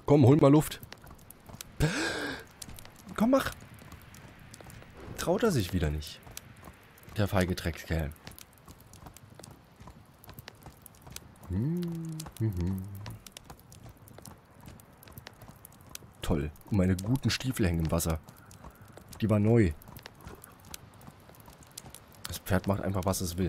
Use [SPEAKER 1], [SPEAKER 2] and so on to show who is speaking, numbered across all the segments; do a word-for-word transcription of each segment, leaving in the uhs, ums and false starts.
[SPEAKER 1] Komm, hol mal Luft. Komm, mach. Traut er sich wieder nicht. Der feige Dreckskerl. Hm, hm, hm. Toll. Und meine guten Stiefel hängen im Wasser. Die war neu. Das Pferd macht einfach, was es will.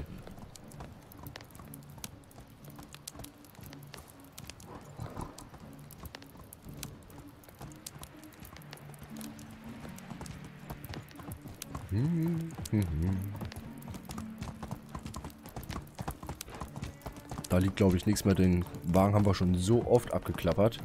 [SPEAKER 1] Hm, hm, hm. Da liegt, glaube ich, nichts mehr. Den Wagen haben wir schon so oft abgeklappert.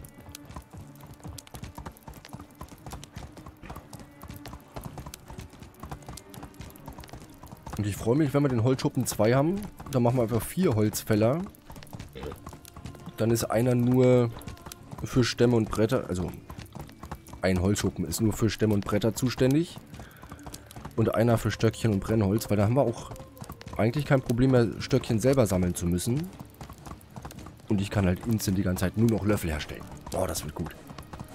[SPEAKER 1] Und ich freue mich, wenn wir den Holzschuppen zwei haben. Dann machen wir einfach vier Holzfäller. Dann ist einer nur für Stämme und Bretter. Also ein Holzschuppen ist nur für Stämme und Bretter zuständig. Und einer für Stöckchen und Brennholz. Weil da haben wir auch eigentlich kein Problem mehr, Stöckchen selber sammeln zu müssen. Und ich kann halt instant die ganze Zeit nur noch Löffel herstellen. Oh, das wird gut.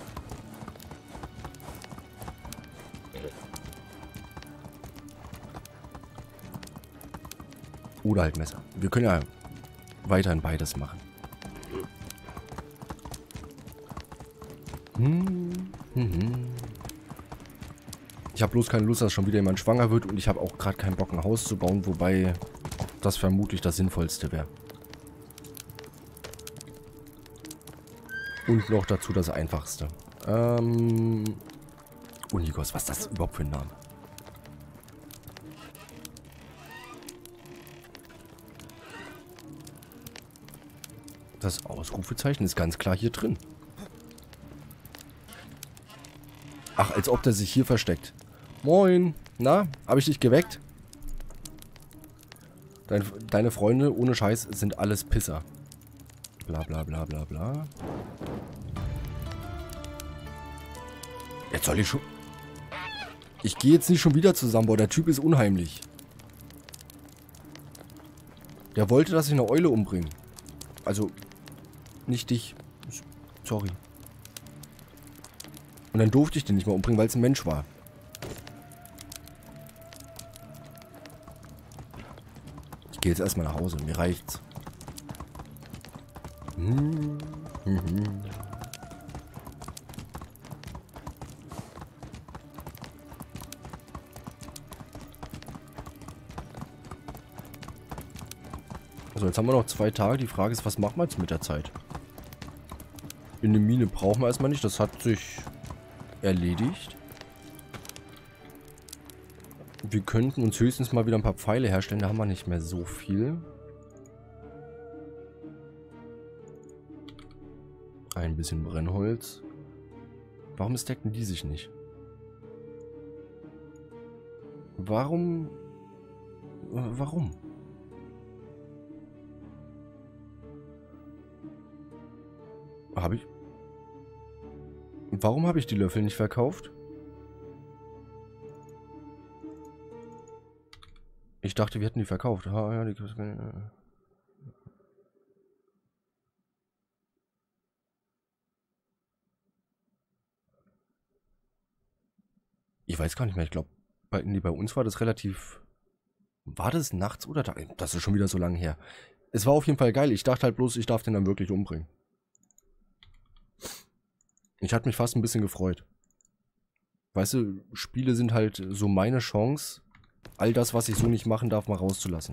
[SPEAKER 1] Oder halt Messer. Wir können ja weiterhin beides machen. Hm, hm, hm. Ich habe bloß keine Lust, dass schon wieder jemand schwanger wird. Und ich habe auch gerade keinen Bock, ein Haus zu bauen. Wobei das vermutlich das Sinnvollste wäre. Und noch dazu das Einfachste. Ähm... Unigos, was ist das überhaupt für ein Name? Das Ausrufezeichen ist ganz klar hier drin. Ach, als ob der sich hier versteckt. Moin. Na, habe ich dich geweckt? Dein, deine Freunde, ohne Scheiß, sind alles Pisser. Bla bla bla bla bla. Jetzt soll ich schon... Ich gehe jetzt nicht schon wieder zusammen, boah, der Typ ist unheimlich. Der wollte, dass ich eine Eule umbringe. Also, nicht dich. Sorry. Und dann durfte ich den nicht mehr umbringen, weil es ein Mensch war. Ich gehe jetzt erstmal nach Hause, mir reicht's. Hm, hm, hm. Also jetzt haben wir noch zwei Tage. Die Frage ist, was machen wir jetzt mit der Zeit? In der Mine brauchen wir erstmal nicht. Das hat sich erledigt. Wir könnten uns höchstens mal wieder ein paar Pfeile herstellen. Da haben wir nicht mehr so viel. Ein bisschen Brennholz. Warum stacken die sich nicht? Warum? Warum? Habe ich... Warum habe ich die Löffel nicht verkauft? Ich dachte, wir hätten die verkauft. Ah, ja, die... Ich weiß gar nicht mehr. Ich glaube, bei, nee, bei uns war das relativ... War das nachts oder tags? Das ist schon wieder so lange her. Es war auf jeden Fall geil. Ich dachte halt bloß, ich darf den dann wirklich umbringen. Ich hatte mich fast ein bisschen gefreut. Weißt du, Spiele sind halt so meine Chance, all das, was ich so nicht machen darf, mal rauszulassen.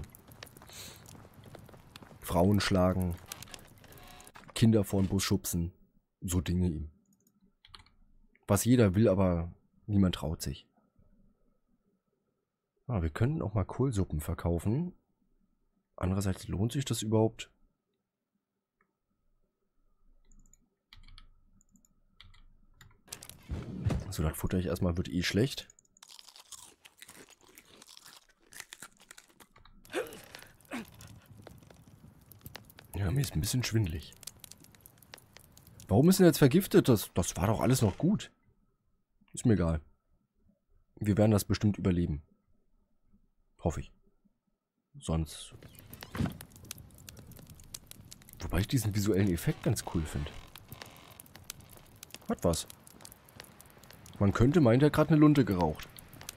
[SPEAKER 1] Frauen schlagen, Kinder vor den Bus schubsen, so Dinge ihm. Was jeder will, aber niemand traut sich. Ah, wir könnten auch mal Kohlsuppen verkaufen. Andererseits lohnt sich das überhaupt? So, das futter ich erstmal, wird eh schlecht. Ja, mir ist ein bisschen schwindelig. Warum ist denn jetzt vergiftet? Das, das war doch alles noch gut. Ist mir egal. Wir werden das bestimmt überleben. Hoffe ich. Sonst... Wobei ich diesen visuellen Effekt ganz cool finde. Hat was. Man könnte meinen, der hat gerade eine Lunte geraucht.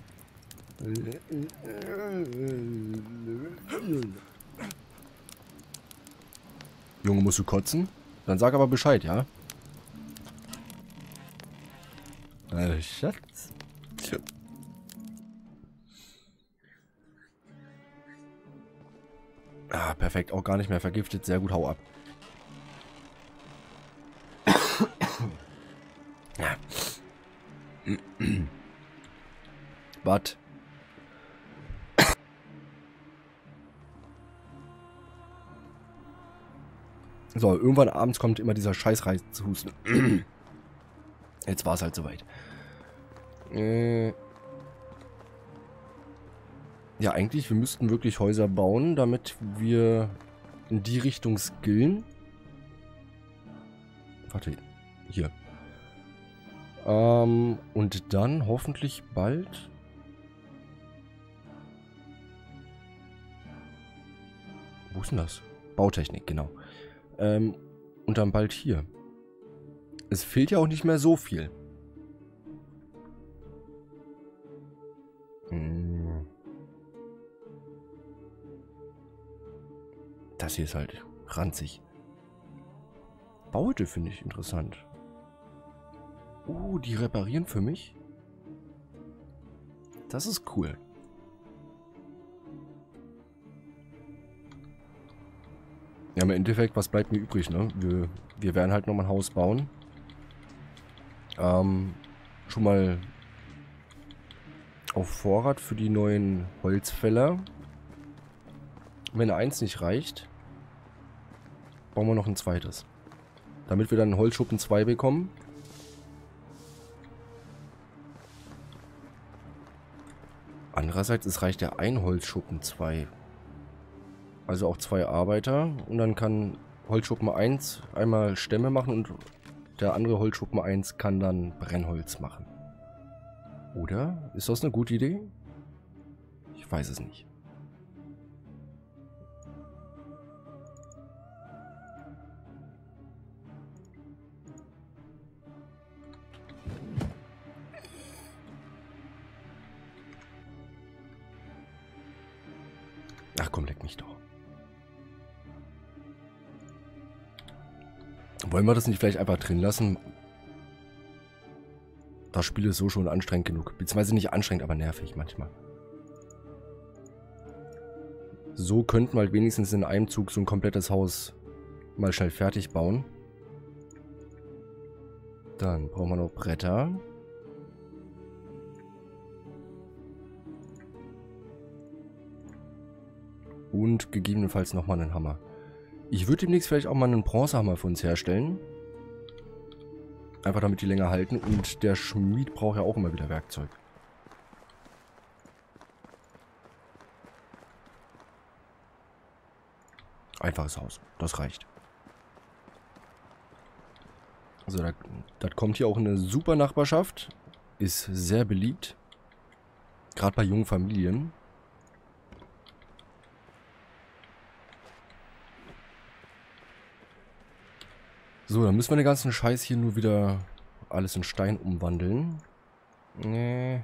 [SPEAKER 1] Junge, musst du kotzen? Dann sag aber Bescheid, ja? Äh, Schatz. Ah, perfekt. Auch gar nicht mehr vergiftet. Sehr gut, hau ab. Ja. Was? So, irgendwann abends kommt immer dieser Scheißreiz zu husten. Jetzt war es halt soweit. Äh ja, eigentlich, wir müssten wirklich Häuser bauen, damit wir in die Richtung skillen. Warte, hier. Ähm, und dann hoffentlich bald... Wo ist denn das? Bautechnik, genau. Ähm, und dann bald hier. Es fehlt ja auch nicht mehr so viel. Hm. Das hier ist halt ranzig. Baute finde ich interessant. Oh, die reparieren für mich. Das ist cool. Ja, im Endeffekt, was bleibt mir übrig, ne? Wir, wir werden halt nochmal ein Haus bauen. Ähm, schon mal auf Vorrat für die neuen Holzfäller. Wenn eins nicht reicht, bauen wir noch ein zweites. Damit wir dann Holzschuppen zwei bekommen. Andererseits, es reicht ja ein Holzschuppen zwei. Also auch zwei Arbeiter. Und dann kann Holzschuppen eins einmal Stämme machen und der andere Holzschuppen eins kann dann Brennholz machen. Oder? Ist das eine gute Idee? Ich weiß es nicht. Ach komm, leck mich doch. Wollen wir das nicht vielleicht einfach drin lassen? Das Spiel ist so schon anstrengend genug. Beziehungsweise nicht anstrengend, aber nervig manchmal. So könnten wir halt wenigstens in einem Zug so ein komplettes Haus mal schnell fertig bauen. Dann brauchen wir noch Bretter. Und gegebenenfalls nochmal einen Hammer. Ich würde demnächst vielleicht auch mal einen Bronzehammer für uns herstellen. Einfach damit die länger halten. Und der Schmied braucht ja auch immer wieder Werkzeug. Einfaches Haus. Das reicht. Also das, das kommt hier auch in eine super Nachbarschaft. Ist sehr beliebt. Gerade bei jungen Familien. So, dann müssen wir den ganzen Scheiß hier nur wieder alles in Stein umwandeln. Nee.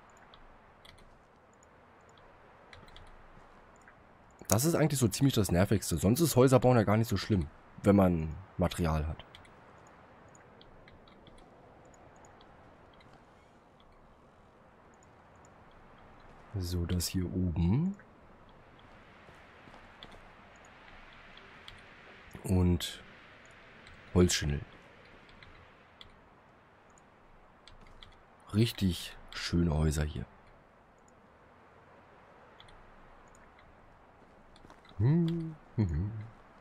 [SPEAKER 1] Das ist eigentlich so ziemlich das Nervigste. Sonst ist Häuserbauen ja gar nicht so schlimm, wenn man Material hat. So, das hier oben. Und Holzschindel. Richtig schöne Häuser hier. Hm, hm.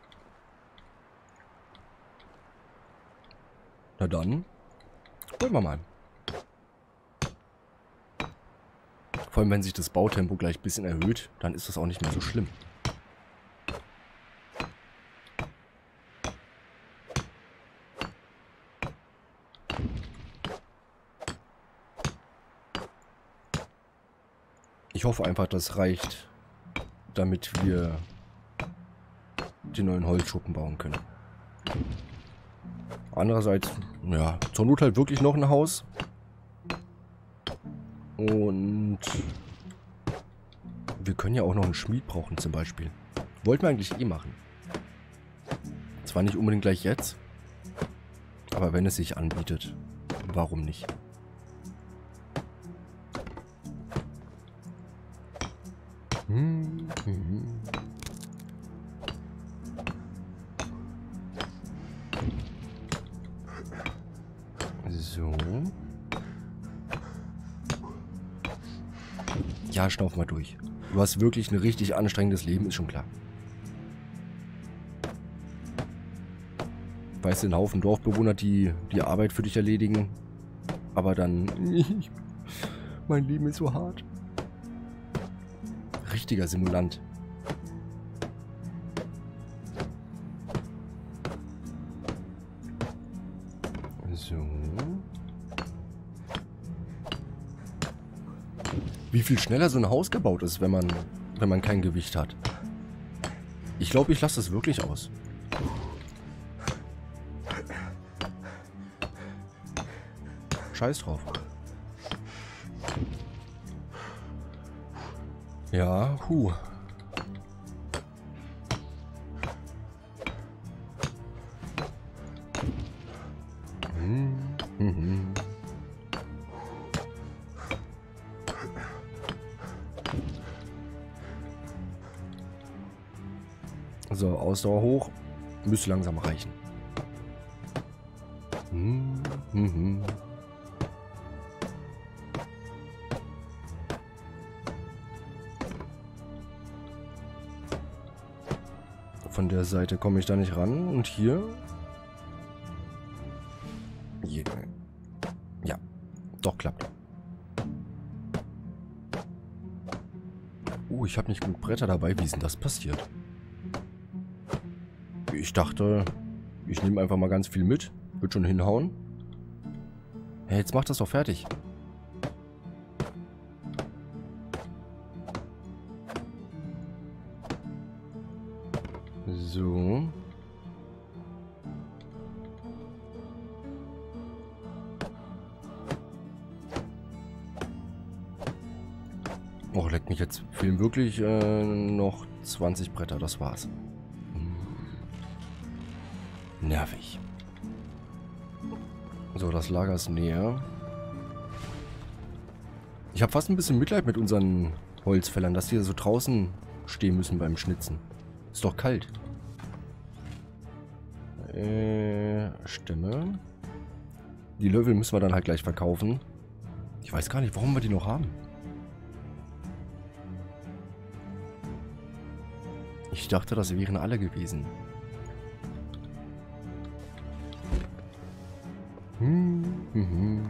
[SPEAKER 1] Na dann, wollen wir mal. Vor allem, wenn sich das Bautempo gleich ein bisschen erhöht, dann ist das auch nicht mehr so schlimm. Ich hoffe einfach, das reicht, damit wir die neuen Holzschuppen bauen können. Andererseits, Ja, zur Not halt wirklich noch ein Haus. Und wir können ja auch noch einen Schmied brauchen zum Beispiel. Wollten wir eigentlich eh machen. Zwar nicht unbedingt gleich jetzt, aber wenn es sich anbietet, warum nicht? Hm, hm. So. Ja, schnauf mal durch. Du hast wirklich ein richtig anstrengendes Leben, ist schon klar. Weißt du, ein Haufen Dorfbewohner, die die Arbeit für dich erledigen. Aber dann... mein Leben ist so hart. Richtiger Simulant. So. Wie viel schneller so ein Haus gebaut ist, wenn man, wenn man kein Gewicht hat. Ich glaube, ich lasse das wirklich aus. Scheiß drauf. Ja, hu. Hm, hm, hm. So, Ausdauer hoch. Müsste langsam reichen. Hm, hm, hm. Von der Seite komme ich da nicht ran. Und hier? Hier. Ja, doch klappt. Oh, ich habe nicht genug Bretter dabei. Wie ist denn das passiert? Ich dachte, ich nehme einfach mal ganz viel mit. Wird schon hinhauen. Hey, jetzt macht das doch fertig. So. Oh, leckt mich jetzt. Fehlen wirklich äh, noch zwanzig Bretter, das war's. Hm. Nervig. So, das Lager ist näher. Ich habe fast ein bisschen Mitleid mit unseren Holzfällern, dass die so draußen stehen müssen beim Schnitzen. Ist doch kalt. Äh, Stämme. Die Löffel müssen wir dann halt gleich verkaufen. Ich weiß gar nicht, warum wir die noch haben. Ich dachte, das wären alle gewesen. Hm, hm, hm.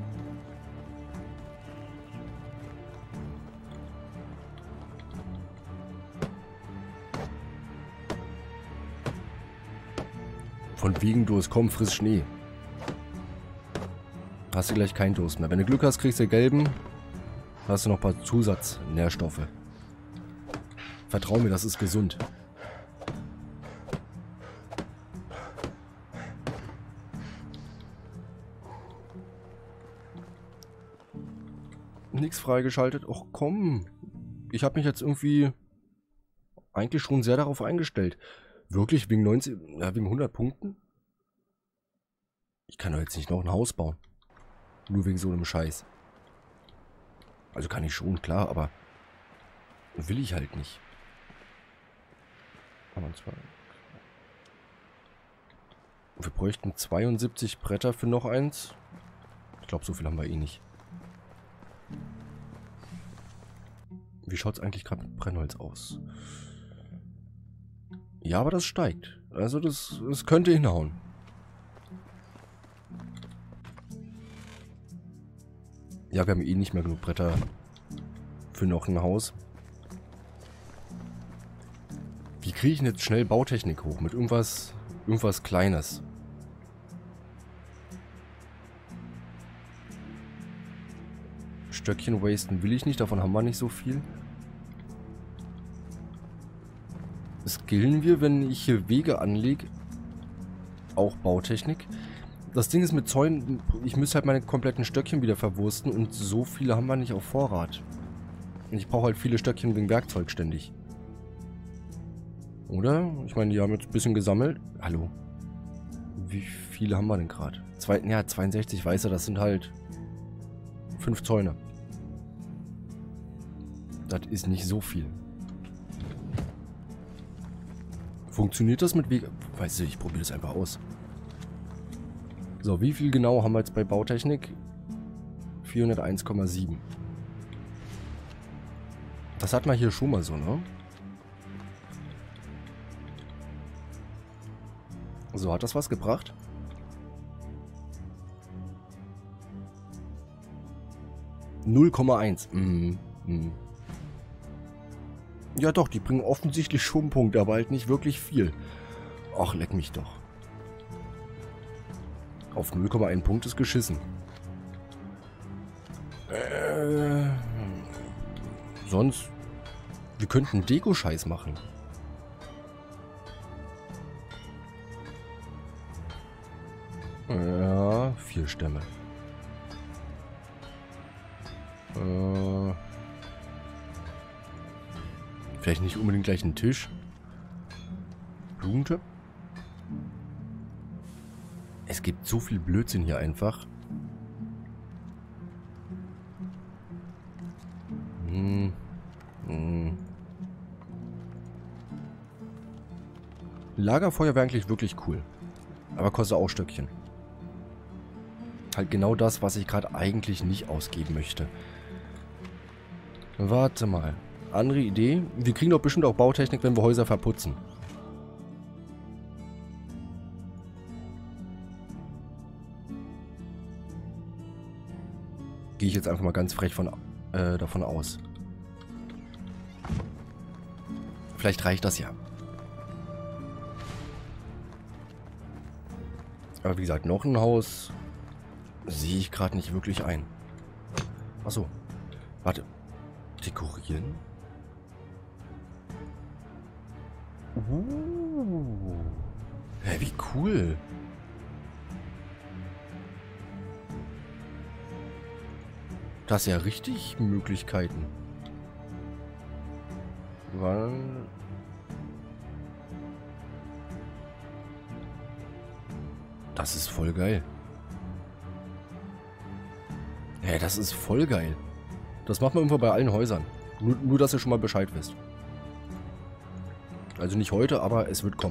[SPEAKER 1] Von wegen Durst, komm, friss Schnee. Hast du gleich keinen Durst mehr. Wenn du Glück hast, kriegst du gelben. Hast du noch ein paar Zusatznährstoffe. Vertrau mir, das ist gesund. Nichts freigeschaltet. Och komm. Ich habe mich jetzt irgendwie eigentlich schon sehr darauf eingestellt. Wirklich wegen neunzig, ja, wegen hundert Punkten? Ich kann doch jetzt nicht noch ein Haus bauen. Nur wegen so einem Scheiß. Also kann ich schon, klar, aber will ich halt nicht. Wir bräuchten zweiundsiebzig Bretter für noch eins. Ich glaube, so viel haben wir eh nicht. Wie schaut es eigentlich gerade mit Brennholz aus? Ja, aber das steigt. Also das, das könnte hinhauen. Ja, wir haben eh nicht mehr genug Bretter für noch ein Haus. Wie kriege ich denn jetzt schnell Bautechnik hoch? Mit irgendwas, irgendwas Kleines. Stöckchen wasten will ich nicht, davon haben wir nicht so viel. Skillen wir, wenn ich hier Wege anlege, auch Bautechnik? Das Ding ist mit Zäunen, ich müsste halt meine kompletten Stöckchen wieder verwursten und so viele haben wir nicht auf Vorrat. Und ich brauche halt viele Stöckchen wegen Werkzeug ständig. Oder? Ich meine, die haben jetzt ein bisschen gesammelt. Hallo. Wie viele haben wir denn gerade? Ja, zweiundsechzig weiße, das sind halt fünf Zäune. Das ist nicht so viel. Funktioniert das mit Weg... Weißt du, ich probiere das einfach aus. So, wie viel genau haben wir jetzt bei Bautechnik? vierhunderteins Komma sieben. Das hat man hier schon mal so, ne? So, hat das was gebracht? null Komma eins. Mhm. Mhm. Ja doch, die bringen offensichtlich schon Punkte, aber halt nicht wirklich viel. Ach, leck mich doch. Auf null Komma eins Punkt ist geschissen. Äh, sonst... Wir könnten Deko-Scheiß machen. Ja, vier Stämme. Äh, vielleicht nicht unbedingt gleich einen Tisch. Blumentöpfe. Es gibt so viel Blödsinn hier einfach. Hm. Hm. Lagerfeuer wäre eigentlich wirklich cool. Aber kostet auch Stöckchen. Halt genau das, was ich gerade eigentlich nicht ausgeben möchte. Warte mal. Andere Idee? Wir kriegen doch bestimmt auch Bautechnik, wenn wir Häuser verputzen. Gehe ich jetzt einfach mal ganz frech von, äh, davon aus. Vielleicht reicht das ja. Aber wie gesagt, noch ein Haus sehe ich gerade nicht wirklich ein. Achso. Warte. Dekorieren? Uh. Hä, wie cool. Das ist ja richtig Möglichkeiten. Weil... Das ist voll geil. Hä, das ist voll geil. Das macht man irgendwo bei allen Häusern. Nur, nur, dass ihr schon mal Bescheid wisst. Also nicht heute, aber es wird kommen.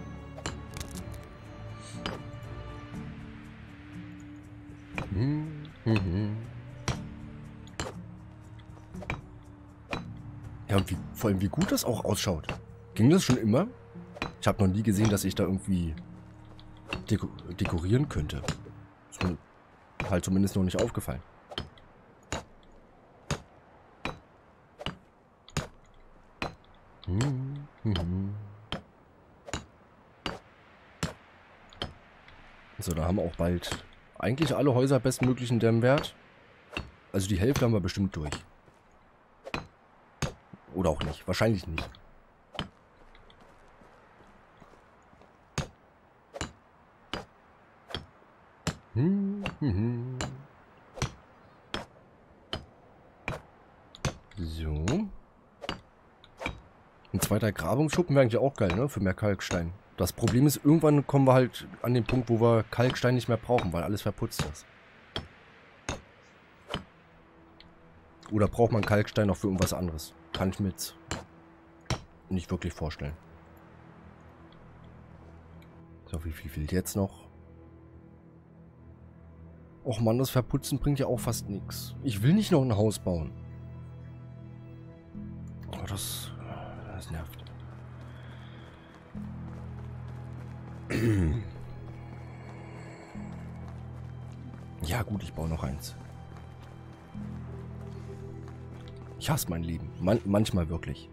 [SPEAKER 1] Hm, hm, hm. Ja, und wie, vor allem wie gut das auch ausschaut. Ging das schon immer? Ich habe noch nie gesehen, dass ich da irgendwie deko dekorieren könnte. Ist mir halt zumindest noch nicht aufgefallen. Hm, hm, hm. So, da haben wir auch bald eigentlich alle Häuser bestmöglichen Dämmwert. Also die Hälfte haben wir bestimmt durch. Oder auch nicht. Wahrscheinlich nicht. Hm, hm, hm. So. Ein zweiter Grabungsschuppen wäre eigentlich auch geil, ne? Für mehr Kalkstein. Das Problem ist, irgendwann kommen wir halt an den Punkt, wo wir Kalkstein nicht mehr brauchen, weil alles verputzt ist. Oder braucht man Kalkstein noch für irgendwas anderes? Kann ich mir jetzt nicht wirklich vorstellen. So, wie viel fehlt jetzt noch? Och Mann, das Verputzen bringt ja auch fast nichts. Ich will nicht noch ein Haus bauen. Oh, das, das nervt. Ja gut, ich baue noch eins. Ich hasse mein Leben. Man manchmal wirklich.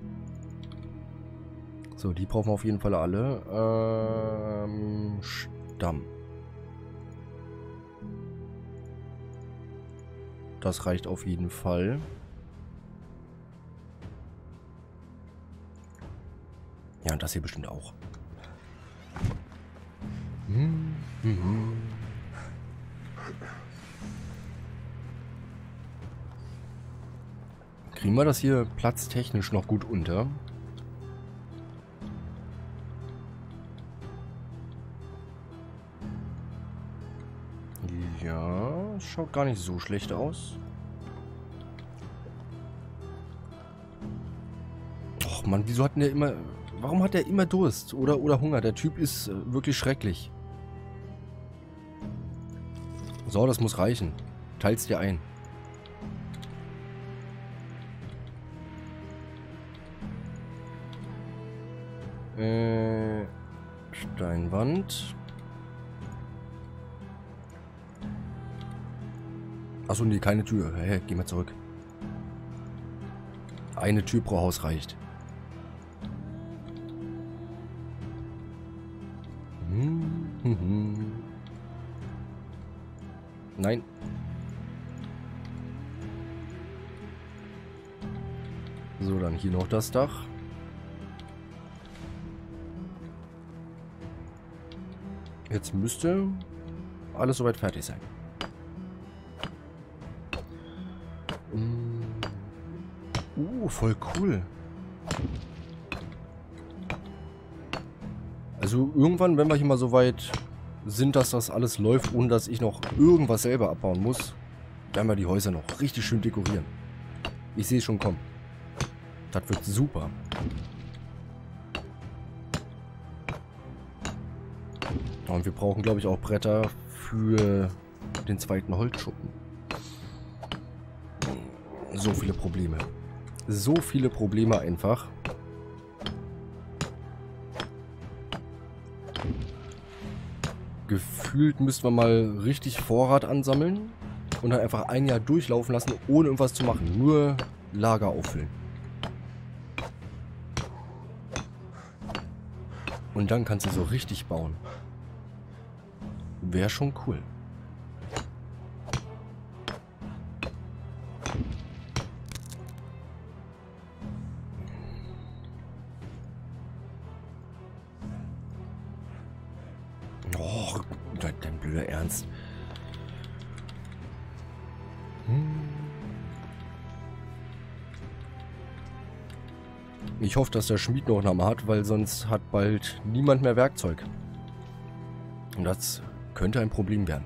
[SPEAKER 1] So, die brauchen wir auf jeden Fall alle. Ähm, Stamm. Das reicht auf jeden Fall. Ja, und das hier bestimmt auch. Hm, hm, hm. Kriegen wir das hier platztechnisch noch gut unter? Ja, schaut gar nicht so schlecht aus. Och Mann, wieso hat denn der immer... Warum hat der immer Durst oder, oder Hunger? Der Typ ist äh, wirklich schrecklich. So, das muss reichen. Teil's dir ein. Äh, Steinwand. Achso, nee, keine Tür. Hä, geh mal zurück. Eine Tür pro Haus reicht. Hm, hm, hm. Nein. So, dann hier noch das Dach. Jetzt müsste alles soweit fertig sein. Uh, voll cool. Also irgendwann, wenn wir hier mal so weit sind, dass das alles läuft, ohne dass ich noch irgendwas selber abbauen muss, werden wir die Häuser noch richtig schön dekorieren. Ich sehe es schon kommen. Das wird super. Und wir brauchen, glaube ich, auch Bretter für den zweiten Holzschuppen. So viele Probleme. So viele Probleme einfach. Gefühlt müssten wir mal richtig Vorrat ansammeln und dann einfach ein Jahr durchlaufen lassen, ohne irgendwas zu machen. Nur Lager auffüllen. Und dann kannst du so richtig bauen. Wäre schon cool. Oh, dein blöder Ernst. Hm. Ich hoffe, dass der Schmied noch einen Hammer hat, weil sonst hat bald niemand mehr Werkzeug. Und das könnte ein Problem werden.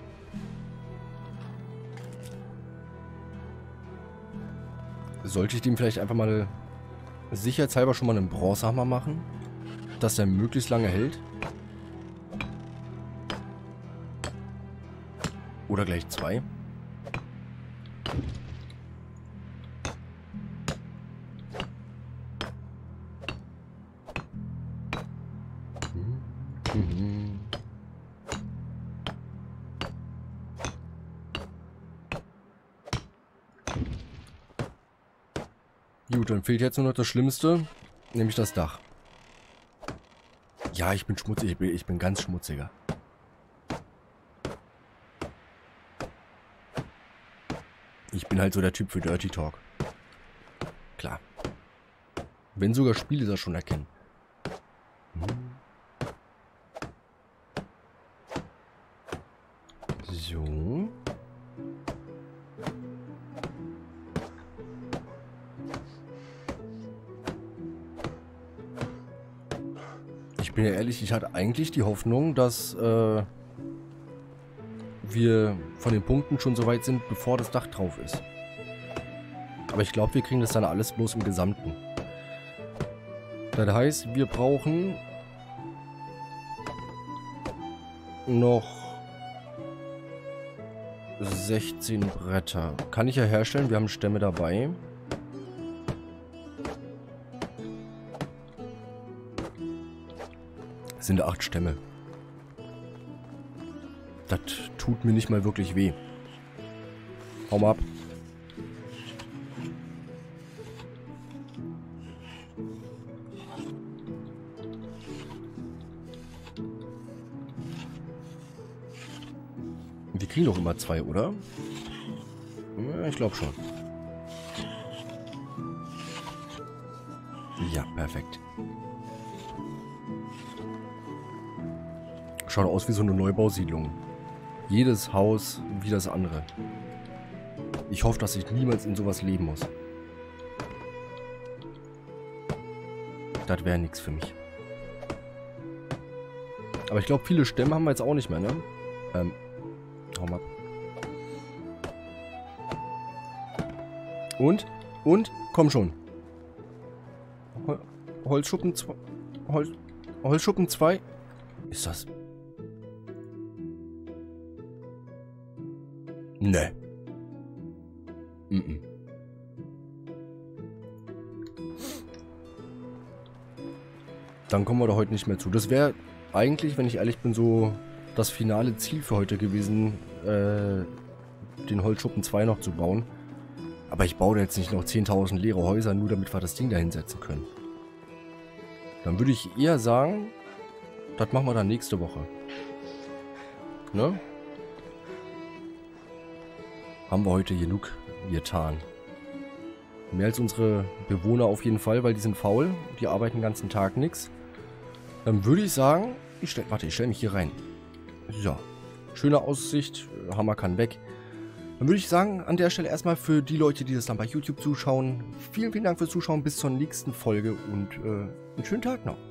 [SPEAKER 1] Sollte ich dem vielleicht einfach mal sicherheitshalber schon mal einen Bronzehammer machen, dass der möglichst lange hält? Oder gleich zwei? Mhm. Gut, dann fehlt jetzt nur noch das Schlimmste, nämlich das Dach. Ja, ich bin schmutzig, ich bin, ich bin ganz schmutziger. Ich bin halt so der Typ für Dirty Talk. Klar. Wenn sogar Spiele das schon erkennen. Hm. So. Ich bin ja ehrlich, ich hatte eigentlich die Hoffnung, dass äh, wir von den Punkten schon so weit sind, bevor das Dach drauf ist. Aber ich glaube, wir kriegen das dann alles bloß im Gesamten. Das heißt, wir brauchen noch sechzehn Bretter. Kann ich ja herstellen, wir haben Stämme dabei. Es sind acht Stämme. Das tut mir nicht mal wirklich weh. Hau mal ab. Wir kriegen doch immer zwei, oder? Ja, ich glaube schon. Ja, perfekt. Schaut aus wie so eine Neubausiedlung. Jedes Haus wie das andere. Ich hoffe, dass ich niemals in sowas leben muss. Das wäre nichts für mich. Aber ich glaube, viele Stämme haben wir jetzt auch nicht mehr, ne? Ähm, hau mal. Und? Und? Komm schon. Hol Holzschuppen zwei. Hol Holzschuppen zwei. Ist das... Ne. Mm -mm. Dann kommen wir da heute nicht mehr zu. Das wäre eigentlich, wenn ich ehrlich bin, so das finale Ziel für heute gewesen, äh, den Holzschuppen zwei noch zu bauen. Aber ich baue da jetzt nicht noch zehntausend leere Häuser, nur damit wir das Ding da hinsetzen können. Dann würde ich eher sagen, das machen wir dann nächste Woche. Ne? Haben wir heute genug getan. Mehr als unsere Bewohner auf jeden Fall, weil die sind faul. Die arbeiten den ganzen Tag nichts. Dann würde ich sagen, ich stell, warte, ich stelle mich hier rein. So, schöne Aussicht, Hammer kann weg. Dann würde ich sagen, an der Stelle erstmal für die Leute, die das dann bei YouTube zuschauen, vielen, vielen Dank fürs Zuschauen, bis zur nächsten Folge und äh, einen schönen Tag noch.